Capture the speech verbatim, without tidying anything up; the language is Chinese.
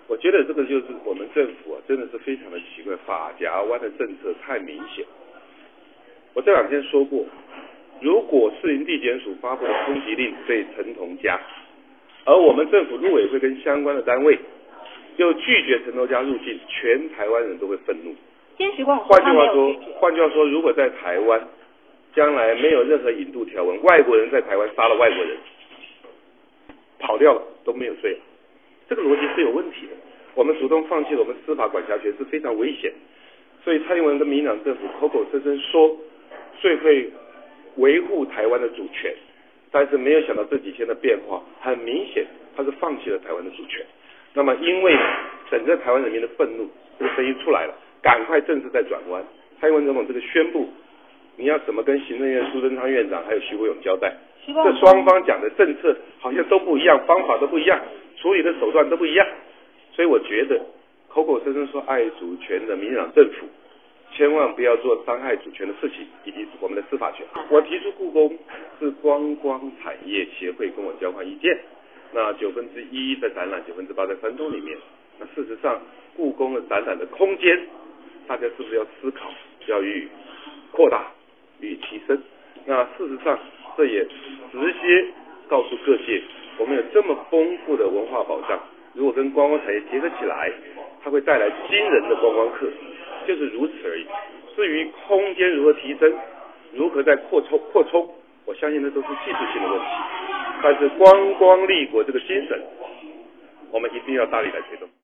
我觉得这个就是我们政府啊，真的是非常的奇怪，法夹湾的政策太明显。我这两天说过，如果士林地检署发布的通缉令对陈同佳，而我们政府陆委会跟相关的单位又拒绝陈同佳入境，全台湾人都会愤怒。 监局跟我说换句话说，换句话说，如果在台湾将来没有任何引渡条文，外国人在台湾杀了外国人，跑掉了都没有罪，这个逻辑是有问题的。我们主动放弃了我们司法管辖权是非常危险，所以蔡英文跟民进党政府口口声声说最会维护台湾的主权，但是没有想到这几天的变化，很明显他是放弃了台湾的主权。那么因为整个台湾人民的愤怒，这个声音出来了，赶快政治在转弯。蔡英文总统这个宣布，你要怎么跟行政院苏贞昌院长还有徐国勇交代？这双方讲的政策好像都不一样，方法都不一样，处理的手段都不一样。所以我觉得口口声声说爱主权的民进党政府，千万不要做伤害主权的事情，以及我们的司法权。我提出故宫是观光产业协会跟我交换意见，那九分之一的展览，九分之八在三通里面。那事实上，故宫的展览的空间，大家是不是要思考，要予以扩大，予以提升？那事实上，这也直接告诉各界，我们有这么丰富的文化保障，如果跟观光产业结合起来，它会带来惊人的观光客，就是如此而已。至于空间如何提升，如何再扩充扩充，我相信那都是技术性的问题。但是观光立国这个精神，我们一定要大力来推动。